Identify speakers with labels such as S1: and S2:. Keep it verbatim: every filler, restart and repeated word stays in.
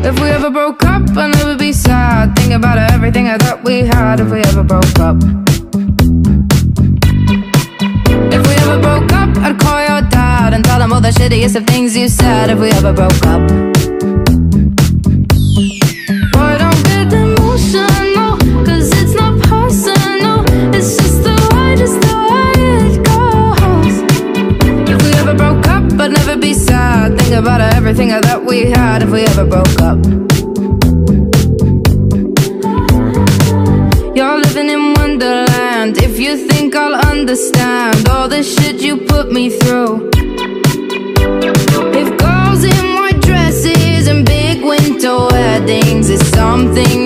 S1: If we ever broke up, I'd never be sad. Think about everything I thought we had. If we ever broke up, if we ever broke up, I'd call your dad and tell him all the shittiest of things you said. If we ever broke up, boy, don't get emotional, cause it's not personal. It's just the way, just the way it goes. If we ever broke up, I'd never be sad. Think about everything I thought we had. If we ever broke up, you're living in Wonderland. If you think I'll understand all the shit you put me through. If girls in white dresses and big winter weddings is something